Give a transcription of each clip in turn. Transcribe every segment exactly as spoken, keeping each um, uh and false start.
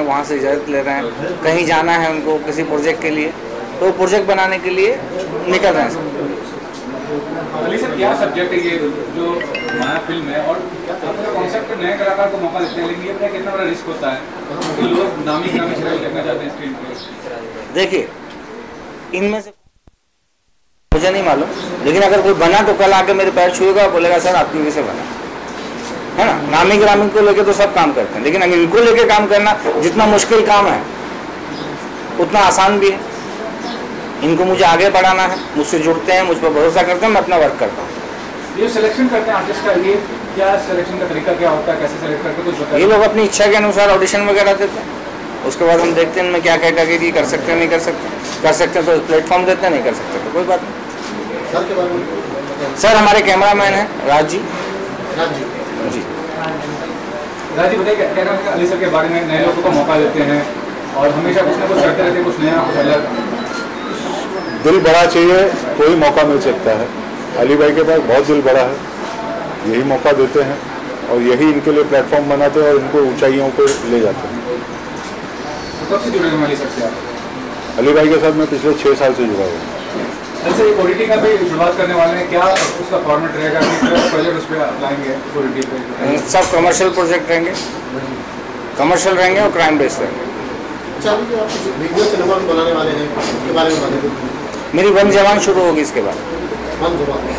वहाँ से इजाज़त ले रहे हैं, कहीं जाना है उनको किसी प्रोजेक्ट के लिए, तो प्रोजेक्ट बनाने के लिए निकल रहे हैं सब। अली सर, क्या सब्जेक्ट है ये जो माया फिल्म है, और अपना कॉन्सेप्ट नए कलाकार को मौका देते हैं, लेकिन ये कितना बड़ा रिस्क होता है कि लोग नामी नामी सीरियल देखना चाहते हैं स्क्रीन पर? देखिए, इनमें से मुझे नहीं मालूम, लेकिन अगर कोई बना तो कल आके मेरे पैर छुएगा और बोलेगा सर आपकी वजह से बना, है ना। नामी ग्रामी को लेके तो सब काम करते हैं, लेकिन अगर इनको लेके काम करना जितना मुश्किल काम है उतना आसान भी है। इनको मुझे आगे बढ़ाना है, मुझसे जुड़ते हैं, मुझ पर भरोसा करते हैं, मैं अपना वर्क करता हूँ। ये सिलेक्शन करते हैं आर्टिस्ट का, ये क्या सिलेक्शन का तरीका क्या होता है, कैसे सेलेक्ट करते हैं, कुछ बताइए। ये लोग अपनी इच्छा के अनुसार ऑडिशन वगैरह देते हैं, उसके बाद हम देखते हैं इनमें क्या कैटेगरी कर सकते हैं, नहीं कर सकते, कर सकते हैं तो प्लेटफॉर्म देते हैं, नहीं कर सकते तो कोई बात नहीं। सर के बारे में सर हमारे कैमरामैन हैं राज जी। राज जी जी राज जी बताइए, क्या क्या कहते हैं अली सर के बारे में? नए लोगों को मौका देते हैं और हमेशा कुछ ना कुछ करते रहते हैं, कुछ नया कुछ अलग। दिल बड़ा चाहिए तो ही मौका मिल सकता है। अली भाई के पास बहुत दिल बड़ा है, यही मौका देते हैं और यही इनके लिए प्लेटफॉर्म बनाते हैं और इनको ऊंचाइयों पर ले जाते हैं। कब से जुड़े हैं अली सर से आप? अली भाई के साथ मैं पिछले छः साल से जुड़ा हूँ। अच्छा, ये ओटीटी का भी शुरुआत करने वाले हैं, क्या उसका फॉर्मेट रहेगा, किस तरह प्रोजेक्ट उस पर अप्लाएंगे ओटीटी पे? सब कमर्शियल प्रोजेक्ट रहेंगे, कमर्शियल रहेंगे और क्राइम बेस्ड रहेंगे। अच्छा, अभी जो आप वीडियो सिनेमा भी बनाने वाले हैं, उसके बारे में बताइए। मेरी वन जवान शुरू होगी इसके बाद, वन जवान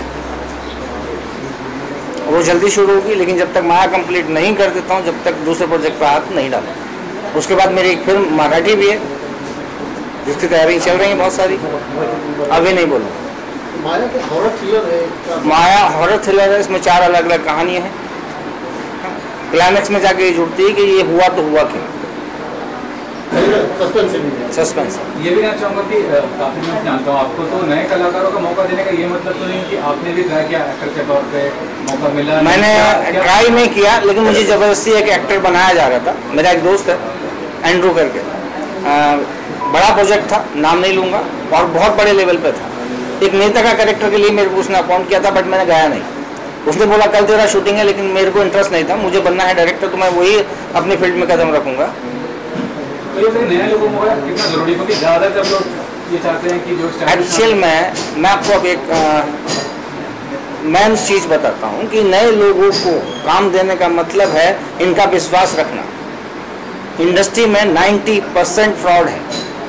वो जल्दी शुरू होगी, लेकिन जब तक माया कंप्लीट नहीं कर देता हूँ, जब तक दूसरे प्रोजेक्ट पर हाथ नहीं डाला। उसके बाद मेरी एक फिल्म मराठी भी है जिसकी तैयारी चल रही है बहुत सारी, अभी नहीं बोलूँ। माया तो हॉरर थ्रिलर है। माया हॉरर थ्रिलर है, इसमें चार अलग अलग कहानियाँ हैं। क्लाइमैक्स में जाके ये जुड़ती है कि ये हुआ तो हुआ क्यों, सस्पेंस है। सस्पेंस। ये भी कहना चाहूँगा कि काफ़ी मैं जानता हूँ आपको, तो नए कलाकारों का मौका देने का ये मतलब तो नहीं कि आपने भी ट्राई किया एक्टर के तौर पे मौका मिला? मैंने ट्राई नहीं किया, लेकिन मुझे ज़बरदस्ती एक एक्टर बनाया जा रहा था। मेरा एक दोस्त है एंड्रू करके, आ, बड़ा प्रोजेक्ट था, नाम नहीं लूँगा, और बहुत बड़े लेवल पे था। एक नेता का कैरेक्टर के लिए मेरे को उसने अपॉइंट किया था, बट मैंने गया नहीं। उसने बोला कल तेरा शूटिंग है, लेकिन मेरे को इंटरेस्ट नहीं था, मुझे बनना है डायरेक्टर, तो मैं वही अपनी फील्ड में कदम रखूँगा। तो ये नए लोगों को कितना जरूरी, क्योंकि ज़्यादातर लोग ये चाहते हैं कि जो एक्चुअल में मैं आपको अब एक मेन चीज़ बताता हूँ कि नए लोगों को काम देने का मतलब है इनका विश्वास रखना। इंडस्ट्री में नब्बे परसेंट फ्रॉड है।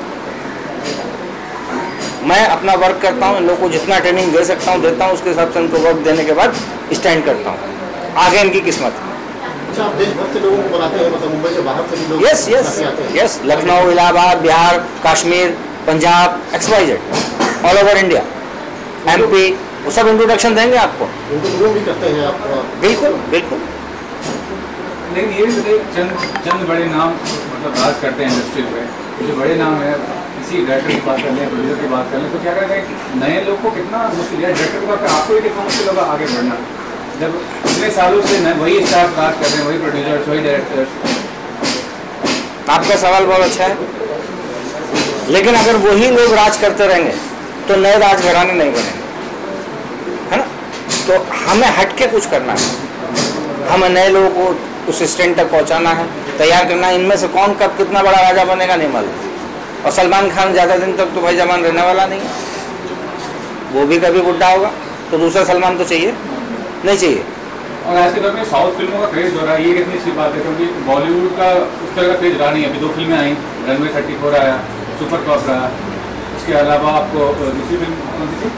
मैं अपना वर्क करता हूँ, इन लोगों को जितना ट्रेनिंग दे सकता हूँ देता हूँ, उसके हिसाब से उनको वर्क देने के बाद स्टैंड करता हूँ, आगे इनकी किस्मत है। अच्छा, आप देश भर से लोगों को बनाते हैं, मतलब मुंबई से बाहर से भी लोग? Yes yes yes, Lucknow, Allahabad, Bihar, Kashmir, Punjab, X Y Z, all over India, MP, वो सब इंट्रोडक्शन देंगे आपको। उनको लोग भी करते हैं आप? बिल्कुल बिल्कुल। लेकिन ये भी चंद चंद बड़े नाम मतलब राज करते हैं इंडस्ट्री में, जो बड़े नाम है, किसी डायरेक्टर की बात कर लें, प्रोड्यूसर की बात कर लें, तो क्या कहते हैं कि नए लोग को कितना मुश्किल है, डायरेक्टर को आपको भी कितना मुश्किल होगा आगे बढ़ना, जब इतने सालों से न वही स्टार राज कर रहे हैं, वही प्रोड्यूसर्स, वही डायरेक्टर्स। आपका सवाल बहुत अच्छा है, लेकिन अगर वही लोग राज करते रहेंगे तो नए राजघराने नहीं बनेंगे, है ना। तो हमें हटके कुछ करना है, हमें नए लोगों को उस स्टैंड तक पहुंचाना है, तैयार करना है। इनमें से कौन कब कितना बड़ा राजा बनेगा नहीं मालूम, और सलमान खान ज़्यादा दिन तक तो भाई जवान रहने वाला नहीं है, वो भी कभी बुढ़ा होगा, तो दूसरा सलमान तो चाहिए नहीं चाहिए। और आज के दौर में साउथ फिल्मों का क्रेज हो रहा है, ये कितनी सी बात है, क्योंकि बॉलीवुड का उस तरह का क्रेज रहा नहीं। अभी दो फिल्में आई, रनवे थर्टी फोर आया, सुपर टॉप रहा, उसके अलावा आपको दूसरी फिल्म कौन सी थी,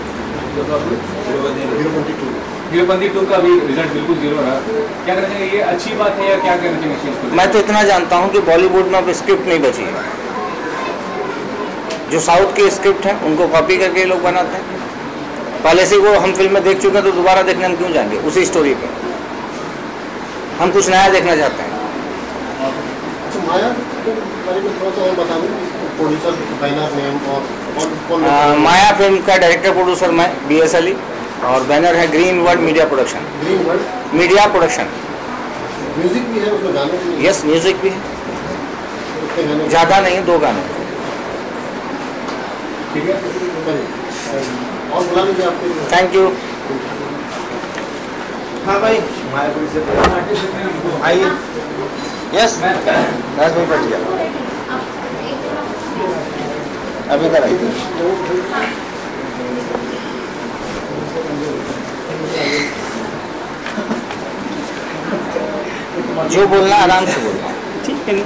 हीरोपंती टू का भी रिजल्ट बिल्कुल जीरो रहा। क्या कहना चाहिए, ये अच्छी बात है या क्या कहना चाहिए इस चीज़ को? मैं तो इतना जानता हूँ कि बॉलीवुड में अब स्क्रिप्ट नहीं बची है, जो साउथ के स्क्रिप्ट हैं उनको कॉपी करके लोग बनाते हैं। पहले से वो हम फिल्में देख चुके हैं, तो दोबारा देखने हम क्यों जाएंगे उसी स्टोरी पे। हम कुछ नया देखना चाहते हैं। अच्छा, माया के बारे में थोड़ा सा और बता दूँ, प्रोड्यूसर बैनर नेम और कौन? माया फिल्म का डायरेक्टर प्रोड्यूसर मैं बी एस अली, और बैनर है green world media production. Green world media production. Music भी है उसमें, गाने भी हैं? यस, म्यूजिक भी है, कितने गाने? ज़्यादा नहीं है, दो गाने। ठीक है, चलिए और बुला लीजिए आपके। Thank you. हाँ भाई, मायापुरी से आइए। यस राज भाई बैठ गया अभी इधर आई जो बोलना आराम से बोलना ठीक है।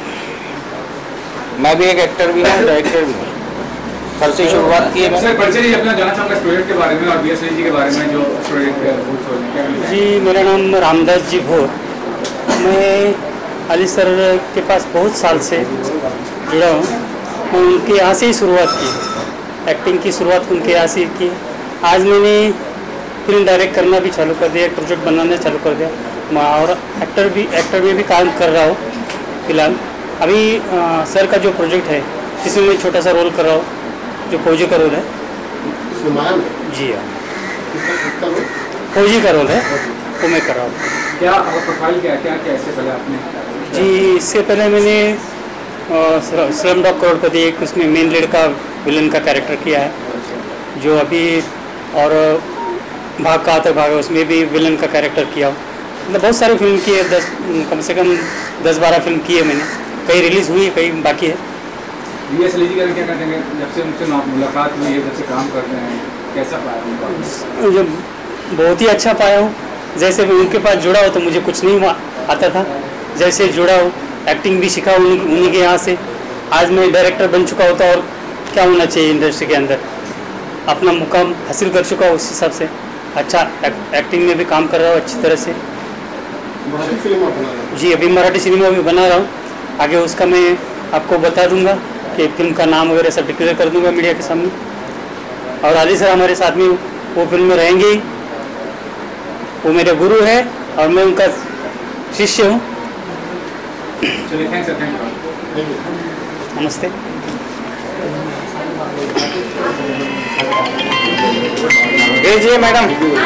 मैं भी एक एक्टर भी हूँ डायरेक्टर भी हूँ सर से शुरुआत की है सर परिचय दीजिए अपना जाना चाहूँगा इस प्रोजेक्ट के बारे में और बी एस जी के बारे में जो प्रोजेक्ट है। जी मेरा नाम रामदास जी भोर। मैं अली सर के पास बहुत साल से जुड़ा हूँ। मैं उनके यहाँ से ही शुरुआत की, एक्टिंग की शुरुआत उनके यहाँ से की। आज मैंने फिल्म डायरेक्ट करना भी चालू कर दिया, प्रोजेक्ट बनाना चालू कर दिया मैं, और एक्टर भी एक्टर में भी काम कर रहा हूँ फिलहाल। अभी आ, सर का जो प्रोजेक्ट है इसमें मैं छोटा सा रोल कर रहा हूँ, जो फौजी का रोल है। जी हाँ, फौजी का रोल है वो मैं कर रहा हूँ। क्या आपका प्रोफाइल क्या क्या क्या इससे पहले आपने? जी इससे पहले मैंने स्लम डॉग करोड़पति एक उसमें मेन लीड का विलन का कैरेक्टर किया है जो अभी, और भाग का आतक भाग उसमें भी विलन का कैरेक्टर किया। मतलब बहुत सारी फिल्म की है, दस कम से कम दस बारह फिल्म की है मैंने, कई रिलीज़ हुई है कई बाकी है। बी एस जी क्या कहते हैं जब से उनसे मुलाकात हुई है, जब से काम करते हैं, कैसा पाया उनको? जो बहुत ही अच्छा पाया हूँ। जैसे मैं उनके पास जुड़ा हो तो मुझे कुछ नहीं आता था, जैसे जुड़ा हो एक्टिंग भी सीखा उन्हीं उन्हीं के यहाँ से। आज मैं डायरेक्टर बन चुका होता और क्या होना चाहिए इंडस्ट्री के अंदर, अपना मुकाम हासिल कर चुका उस हिसाब से। अच्छा एक्टिंग में भी काम कर रहा हूँ अच्छी तरह से। जी अभी मराठी सिनेमा भी बना रहा हूँ, आगे उसका मैं आपको बता दूंगा कि फिल्म का नाम वगैरह सब डिक्लेयर कर दूंगा मीडिया के सामने। और अली सर हमारे साथ में वो फिल्म में रहेंगे ही, वो मेरे गुरु है और मैं उनका शिष्य हूँ। चलिए थैंक सर, थैंक यू, नमस्ते। भेजिए मैडम।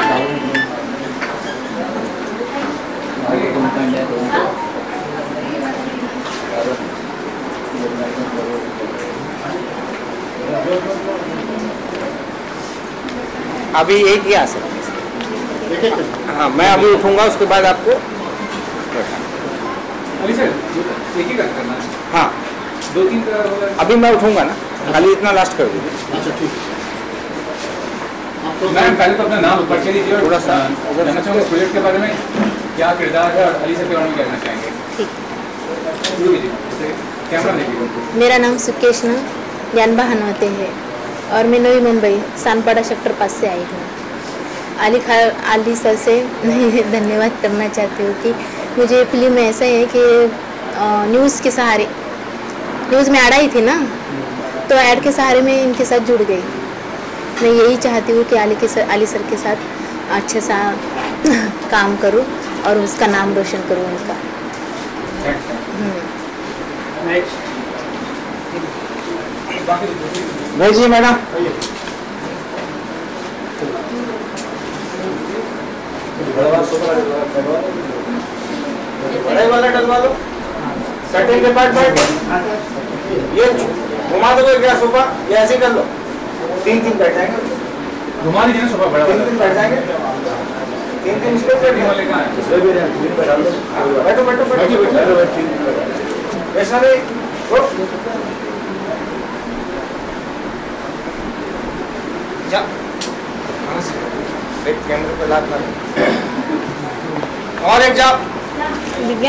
अभी एक ही आ सकते, हाँ मैं अभी उठूंगा उसके बाद आपको। अली सर एक ही करना है? हाँ दो तीन का होगा। अभी मैं उठूंगा ना, खाली इतना लास्ट कर दीजिए। अच्छा ठीक है। मैम पहले तो अपना नाम परिचय दीजिए और थोड़ा सा जानना चाहूँगा इस प्रोजेक्ट के बारे में क्या किरदार है और अली सर के बारे में क्या कहना चाहेंगे? शुरू कीजिए, कैमरा देखिए। मेरा नाम सुकेशना ज्ञानबा हनवते है और मैं नवी मुंबई सानपाड़ा सेक्टर पास से आई हूँ। अली खा अली सर से मैं धन्यवाद करना चाहती हूँ कि मुझे फिल्म में ऐसा है कि न्यूज़ के सहारे, न्यूज़ में ऐड आई थी ना, तो ऐड के सहारे में इनके साथ जुड़ गई। मैं यही चाहती हूँ कि अली के सर अली सर के साथ अच्छे सा काम करूँ और उसका नाम रोशन करूँ उनका। भेजिए मैडम। बड़े वाला डलवा लो, सेटिंग के पार्ट पार्ट ये घुमा दोगे क्या सोफा, ये ऐसे कर लो, तीन तीन बैठ जाएंगे। घुमा दीजिए ना सोफा बड़ा तीन तीन बैठ जाएंगे, तीन तीन इसको बैठ वाले कहाँ है? बैठो बैठो बैठो वैसा नहीं जा, एक कैमरे पे लात मारो और एक जा। दिव्या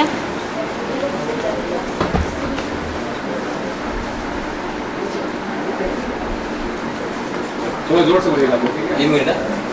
थोड़ा जोर से बोलिएगा, ठीक है? ये मिनट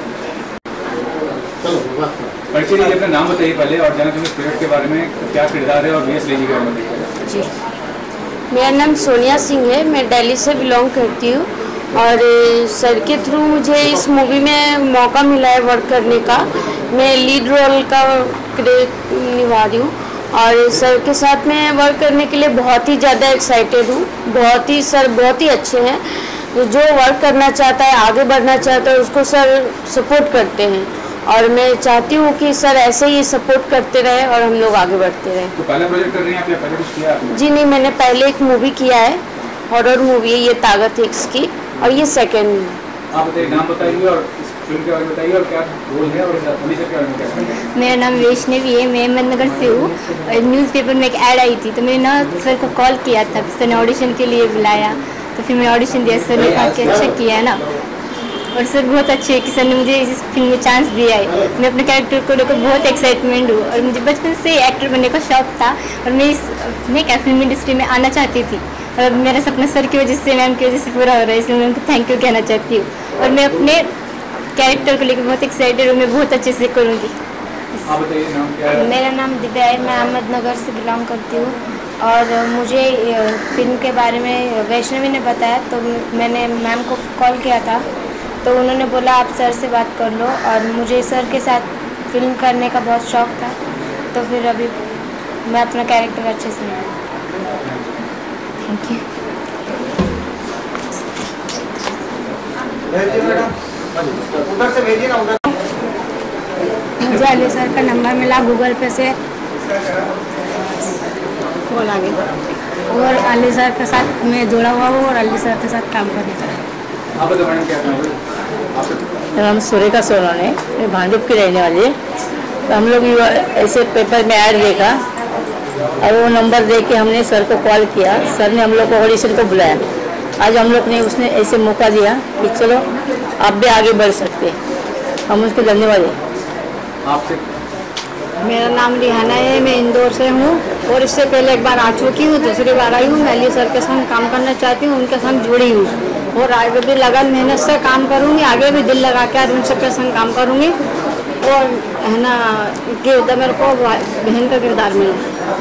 चलो बात परिचय दीजिए, अपना नाम बताइए पहले और जाना चाहिए प्रोजेक्ट के बारे में क्या किरदार है और बी एस जी के बारे में बताइए। जी मेरा नाम सोनिया सिंह है, मैं दिल्ली से बिलोंग करती हूँ और सर के थ्रू मुझे इस मूवी में मौका मिला है वर्क करने का। मैं लीड रोल का निभा रही हूँ और सर के साथ में वर्क करने के लिए बहुत ही ज़्यादा एक्साइटेड हूँ। बहुत ही सर बहुत ही अच्छे हैं, जो वर्क करना चाहता है आगे बढ़ना चाहता है उसको सर सपोर्ट करते हैं और मैं चाहती हूँ कि सर ऐसे ही सपोर्ट करते रहे और हम लोग आगे बढ़ते रहें। तो पहला प्रोजेक्ट कर रही हैं आप या पहले कुछ किया आपने? जी नहीं, मैंने पहले एक मूवी किया है, हॉरर मूवी है ये ताकत एक्स की, और ये सेकेंड। आप बताइए, नाम बताइए और इस फिल्म के बारे में बताइए और क्या रोल है और अलीसर के बारे में क्या? मेरा नाम वैष्णवी है, मैं अहमदनगर से हूँ। न्यूज़पेपर में एक ऐड आई थी तो मैंने ना सर को कॉल किया था, सर ने ऑडिशन के लिए बुलाया तो फिर मैंने ऑडिशन दिया। सर ने कहा कि अच्छा किया है ना, और सर बहुत अच्छे हैं कि सर ने मुझे इस फिल्म में चांस दिया है। मैं अपने कैरेक्टर को लेकर बहुत एक्साइटमेंट हूँ और मुझे बचपन से एक्टर बनने का शौक़ था और मैं इस नहीं क्या फिल्म इंडस्ट्री में आना चाहती थी और मेरा सपना सर की वजह से, मैम की वजह से पूरा हो रहा है, इसलिए मैं उनको थैंक यू कहना चाहती हूँ। और मैं अपने कैरेक्टर को लेकर बहुत एक्साइटेड हूँ, मैं बहुत अच्छे से करूँगी। आप बताइए नाम क्या है? मेरा नाम दिव्या है, मैं अहमदनगर से बिलोंग करती हूँ और मुझे फिल्म के बारे में वैष्णवी ने बताया तो मैंने मैम को कॉल किया था तो उन्होंने बोला आप सर से बात कर लो, और मुझे सर के साथ फिल्म करने का बहुत शौक़ था तो फिर अभी मैं अपना कैरेक्टर अच्छे से निभाऊँ। Thank you. उधर से भेजिए ना, उधर। मुझे अली सर का नंबर मिला गूगल पे से, बोला गया और अली सर के साथ मैं जुड़ा हुआ हूँ और अली सर के साथ काम करने का। आप बताओ मैडम क्या नाम है? मेरा नाम सुरेखा सोनन है, मैं भांडुप की रहने वाली है। तो हम लोग ऐसे पेपर में ऐड देखा और वो नंबर दे के हमने सर को कॉल किया, सर ने हम लोग को ऑडिशन को बुलाया। आज हम लोग ने उसने ऐसे मौका दिया कि चलो आप भी आगे बढ़ सकते हैं, हम उसके धन्यवाद हैं। आपसे मेरा नाम रिहाना है, मैं इंदौर से हूँ और इससे पहले एक बार आ चुकी हूँ, दूसरी बार आई हूँ। मैं अली सर के साथ काम करना चाहती हूँ, उनके साथ जुड़ी हूँ और आगे भी लगन मेहनत से काम करूँगी, आगे भी दिल लगा के उन सबके संग काम करूँगी और है ना कि मेरे को बहन का किरदार मिला।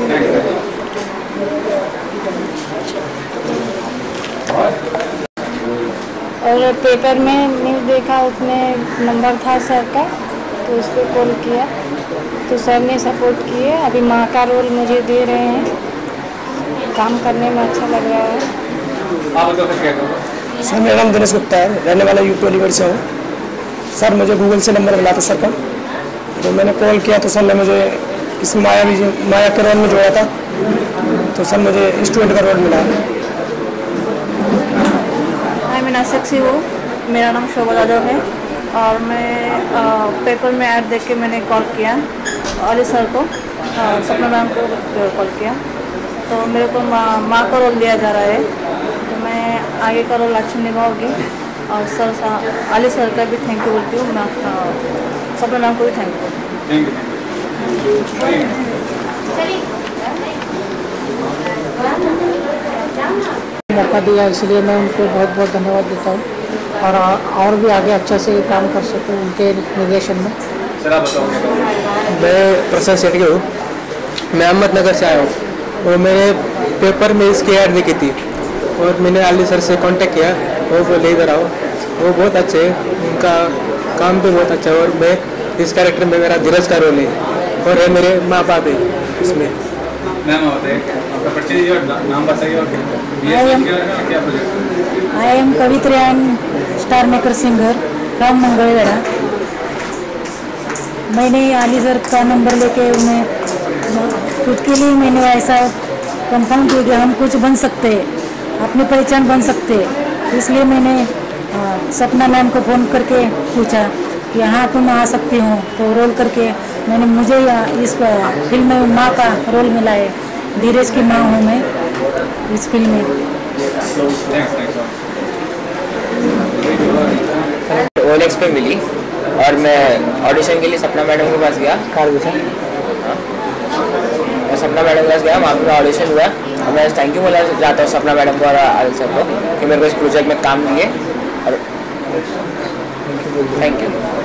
और पेपर में न्यूज़ देखा, उसमें नंबर था सर का तो उस पर कॉल किया तो सर ने सपोर्ट किए। अभी माँ का रोल मुझे दे रहे हैं, काम करने में अच्छा लग रहा है। आप बताओ क्या करो? सर मेरा नाम दिनेश गुप्ता है, रहने वाला यूपी अलीगढ़ से हूँ। सर मुझे गूगल से नंबर मिला था सर का, तो मैंने कॉल किया तो सर ने मुझे इस माया भी माया के रोल में जोड़ा था तो सर मुझे स्टूडेंट का रोल मिला। हाय, मैं नासिक से हूँ, मेरा नाम शोभा यादव है और मैं आ, पेपर में ऐड देख के मैंने कॉल किया अली सर को, सपना मैम को कॉल किया तो मेरे को माँ माँ का रोल दिया जा रहा है तो मैं आगे का रोल अच्छा निभाऊंगी। और सर अली सर का भी थैंक यू बोलती हूँ, मैं सपना मैम को भी थैंक यू। Thank you. मौका दिया इसलिए मैं उनको बहुत बहुत धन्यवाद देता हूँ और और भी आगे अच्छा से काम कर सकूँ उनके निर्देशन में। सर आप बताओ। मैं प्रशांत सेठी हूँ, मैं अहमदनगर से आया हूँ और मेरे पेपर में इसकी ऐड देखी थी और मैंने अली सर से कांटेक्ट किया, वो बोले इधर आओ। वो बहुत अच्छे हैं, उनका काम भी बहुत अच्छा है और मैं इस कैरेक्टर में मेरा धीरज का रोल है और है मेरे माँ बाप है इसमें। नाम बताइए, आपका परिचय और नाम बताइए और क्या प्रोजेक्ट? आई एम कवित्रियान star maker singer from Mangalvedha. मैंने अली सर का नंबर लेके उन्हें खुद के लिए मैंने ऐसा कंफर्म किया कि हम कुछ बन सकते हैं, अपनी पहचान बन सकते हैं। इसलिए मैंने आ, सपना मैम को फ़ोन करके पूछा कि यहाँ तुम आ सकती हो, तो रोल करके मैंने मुझे इस फिल्म में माँ का रोल मिला है। धीरज की माँ हूँ मैं इस फिल्म में। ओलेक्स पे मिली और मैं ऑडिशन के लिए सपना मैडम के पास गया। मैं सपना मैडम के पास गया, वहाँ पर ऑडिशन हुआ और मैं थैंक यू बोला जाता हूँ सपना मैडम को और अली सर को कि मेरे को इस प्रोजेक्ट में काम दिए और थैंक यू।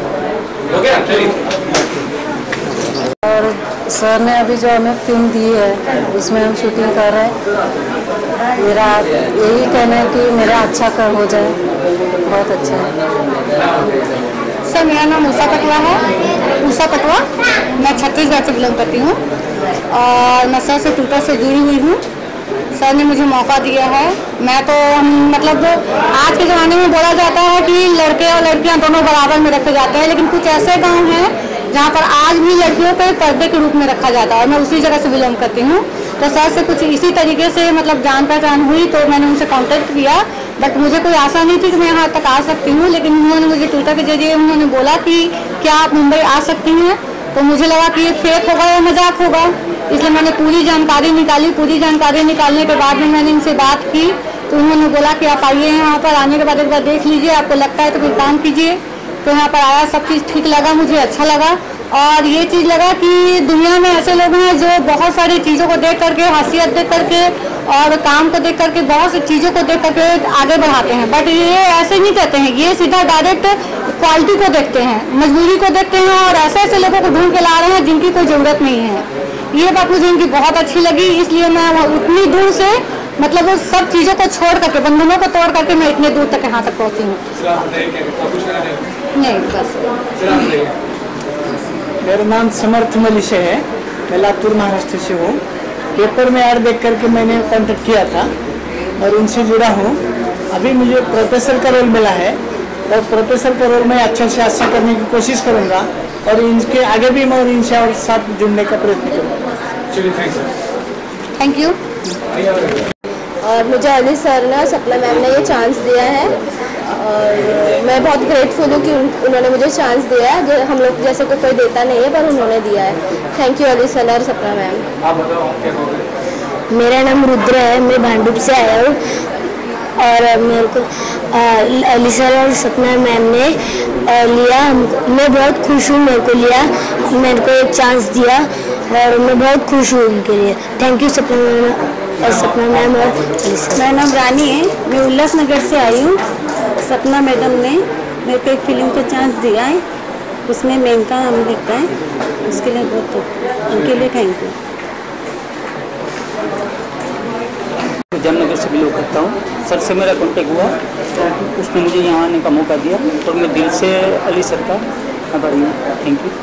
और सर ने अभी जो हमें फिल्म दी है उसमें हम शूटिंग कर रहे हैं। मेरा यही कहना है कि मेरा अच्छा कर हो जाए, बहुत अच्छा है। सर मेरा नाम उषा कटवा है, उषा कटवा, मैं छत्तीसगढ़ से बिलोंग करती हूँ और मैं सर से ट्विटर से जुड़ी हुई हूँ। सर ने मुझे मौका दिया है। मैं तो मतलब आज के ज़माने में बोला जाता है कि लड़के और लड़कियां दोनों बराबर में रखे जाते हैं, लेकिन कुछ ऐसे गांव हैं जहां पर आज भी लड़कियों को पर्दे के रूप में रखा जाता है और मैं उसी जगह से बिलोंग करती हूं। तो सर से कुछ इसी तरीके से मतलब जान पहचान हुई तो मैंने उनसे कांटेक्ट किया बट मुझे कोई आशा नहीं थी कि मैं यहाँ तक आ सकती हूँ, लेकिन उन्होंने मुझे ट्विटर के जरिए उन्होंने बोला कि क्या आप मुंबई आ सकती हैं, तो मुझे लगा कि ये फेक होगा या मजाक होगा, इसलिए मैंने पूरी जानकारी निकाली। पूरी जानकारी निकालने के बाद में मैंने इनसे बात की, तो उन्होंने बोला कि आप आइए यहाँ पर, आने के बाद एक बार देख लीजिए, आपको लगता है तो कोई काम कीजिए। तो यहाँ पर आया, सब चीज़ ठीक लगा, मुझे अच्छा लगा। और ये चीज़ लगा कि दुनिया में ऐसे लोग हैं जो बहुत सारी चीज़ों को देख करके, हैसियत देख करके और काम को देख करके, बहुत सी चीज़ों को देख करके आगे बढ़ाते हैं, बट ये ऐसे नहीं कहते हैं। ये सीधा डायरेक्ट क्वालिटी को देखते हैं, मजबूरी को देखते हैं और ऐसे ऐसे लोगों को ढूंढ के ला रहे हैं जिनकी कोई ज़रूरत नहीं है। ये बात मुझे इनकी बहुत अच्छी लगी, इसलिए मैं उतनी दूर से, मतलब वो सब चीज़ों को छोड़ करके, बंधनों को तोड़ करके मैं इतने दूर तक यहाँ तक पहुँची हूँ। नहीं बस। मेरा नाम समर्थ मलिशे है, मैं लातूर महाराष्ट्र से हूँ। पेपर में ऐड देख करके मैंने कॉन्टेक्ट किया था और उनसे जुड़ा हूँ। अभी मुझे प्रोफेसर का रोल मिला है और प्रोफेसर का रोल मैं अच्छे से अच्छा करने की कोशिश करूँगा और इनके आगे भी मैं इनसे और साथ जुड़ने का प्रयत्न करूँगा। Thank you. और मुझे अली सर ने, सपना मैम ने ये चांस दिया है और मैं बहुत ग्रेटफुल हूँ कि उन, उन्होंने मुझे चांस दिया है, जो हम लोग जैसे को कोई देता नहीं है, पर उन्होंने दिया है। थैंक यू अली सर और सपना मैम। मेरा नाम रुद्र है, मैं भांडुप से आया हूँ और मेरे को अली सर और सपना मैम ने आ, लिया। मैं बहुत खुश हूँ, मेरे को लिया, मेरे को एक चांस दिया और मैं बहुत खुश हूँ उनके लिए। थैंक यू सपना मैम और सपना मैम और अली सर। मेरा नाम रानी है, मैं उल्लासनगर से आई हूँ। सपना मैडम ने मेरे को एक फिल्म का चांस दिया है, उसमें मेनका नाम लिखता है, उसके लिए बहुत, उनके लिए थैंक यू। जामनगर से बिलोंग करता हूँ। सर से मेरा कांटेक्ट हुआ, उसने मुझे यहाँ आने का मौका दिया और मैं दिल से अली सर का आभारी हूँ। Thank you.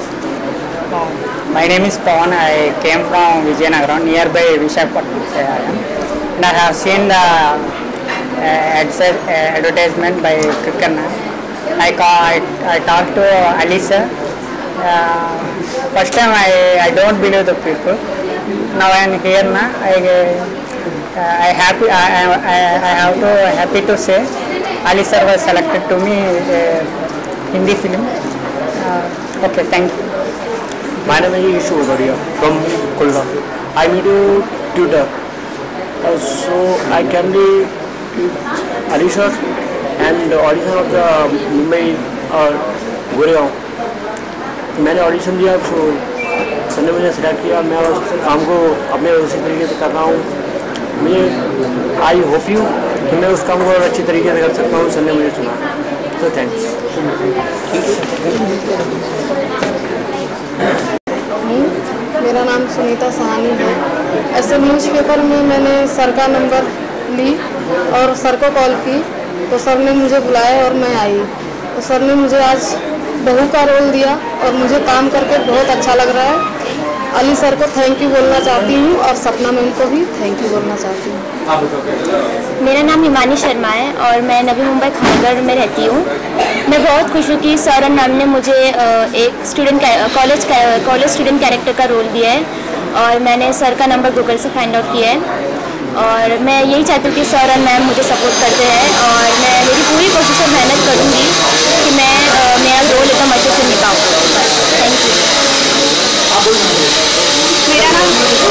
My name is Pawan. I came from Vijayanagaram, nearby Visakhapatnam. And I have seen the uh, advertisement by Kirkana. I, I, I talked to Ali sir. Uh, first time I, I don't believe the people. Now I am here now. I uh, I happy. I, I I have to happy to say Ali sir was selected to me uh, Hindi film. Uh, okay, thank you. My name is Ishu Ogadia from Kollam. I need to tutor. Uh, so I can be Ali sir and audition of the Mumbai और गुड़गांव। मैंने audition दिया, तो sir ने मुझे select किया। मैं उस काम को अपने उसी तरीके से कर रहा हूँ। मैं आई होप यू कि मैं उस काम को और अच्छी तरीके से कर सकता हूँ। सर ने मुझे सुना, तो थैंक्स। मेरा नाम सुनीता सहानी है। ऐसे न्यूज़पेपर में मैंने सर का नंबर ली और सर को कॉल की, तो सर ने मुझे बुलाया और मैं आई। तो सर ने मुझे आज बहू का रोल दिया और मुझे काम करके बहुत अच्छा लग रहा है। अली सर को थैंक यू बोलना चाहती हूँ और सपना मैम को भी थैंक यू बोलना चाहती हूँ। मेरा नाम हिमानी शर्मा है और मैं नवी मुंबई खानगढ़ में रहती हूँ। मैं बहुत खुश हूँ कि सर मैम ने मुझे एक student college college student character का रोल दिया है और मैंने सर का नंबर गूगल से फाइंड आउट किया है। और मैं यही चाहती हूँ कि सर और मैम मुझे सपोर्ट करते हैं और मैं मेरी पूरी कोशिश से मेहनत करूँगी कि मैं मेरा रोल एकदम अच्छे से निभाऊँ। Thank you. मेरा नाम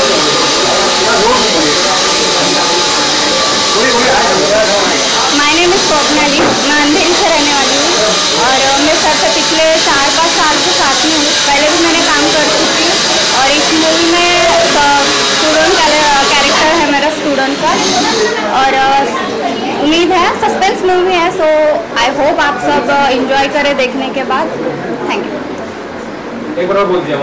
माय नेम इज स्वप्नाली, मैं अंधेरी से रहने वाली हूँ और मैं सर से पिछले चार पाँच साल से साथ में हूँ। पहले भी मैंने काम कर चुकी हूँ और इस मूवी में स्टूडेंट कैरेक्टर है मेरा स्टूडेंट का और उम्मीद है सस्पेंस मूवी है। सो आई होप आप सब इंजॉय करें देखने के बाद। Thank you. एक बार और बोल दिया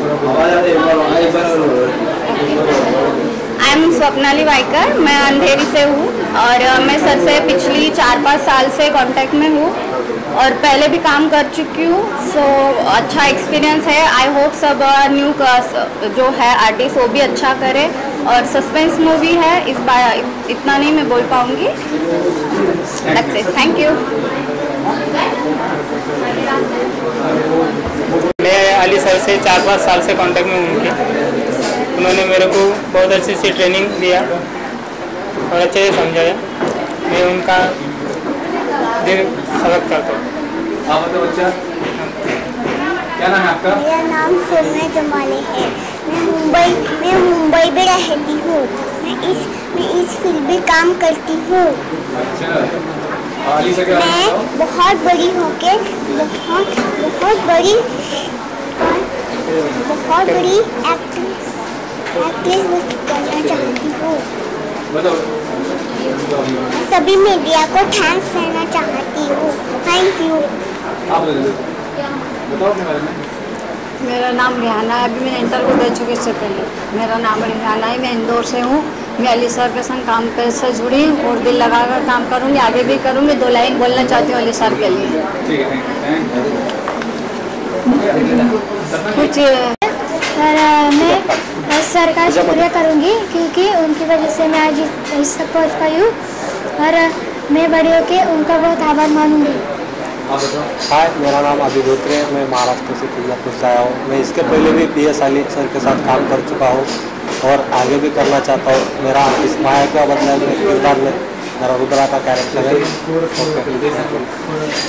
आई एम स्वप्नाली वाइकर, मैं अंधेरी से हूँ और मैं सर से पिछली चार पाँच साल से कांटेक्ट में हूँ और पहले भी काम कर चुकी हूँ। सो अच्छा एक्सपीरियंस है। आई होप सब न्यू जो है आर्टिस्ट वो भी अच्छा करे और सस्पेंस मूवी है। इस बार इतना नहीं मैं बोल पाऊँगी। Thank you. मैं अली सर से चार पाँच साल से कांटेक्ट में हूँ उनके। उन्होंने मेरे को बहुत अच्छे से ट्रेनिंग दिया और अच्छे से समझाया मैं उनका दिल स्वागत करता हूँ। आप बताओ बच्चा, क्या नाम है आपका? मेरा नाम सोम्या जमाले है। मैं मुंबई मैं मुंबई में रहती हूँ। मैं इस मैं इस फील्ड में काम करती हूँ। अच्छा, अली से क्या मैं बहुत बड़ी होके बहुत बहुत बड़ी बहुत बड़ी एक्ट्रेस एक्ट्रेस बनना चाहती हूँ। मैं सभी मीडिया को थैंक्स कहना चाहती हूँ। Thank you. आप बताओ अपने बारे में। मेरा नाम रिहाना है। अभी मैंने इंटर को दे चुकी इससे पहले। मेरा नाम रिहाना है, मैं इंदौर से हूँ। मैं अली सर के संग काम पे से जुड़ी और दिल लगाकर काम करूँगी, आगे भी करूँगी। दो लाइन बोलना चाहती हूँ अली सर के लिए। कुछ और मैं सर का शुक्रिया करूँगी क्योंकि उनकी वजह से मैं आज इस तक पहुँच पाई हूँ और मैं बड़ी होकर उनका बहुत आभार मानूंगी। हाय, मेरा नाम अभी धोत्रे है। मैं महाराष्ट्र से कोल्हापुर से आया हूँ। मैं इसके पहले भी पी एस अली सर के साथ काम कर चुका हूँ और आगे भी करना चाहता हूँ। मेरा इस माया का बदला में किरदार में मेरा रुद्रा का कैरेक्टर है। ओके।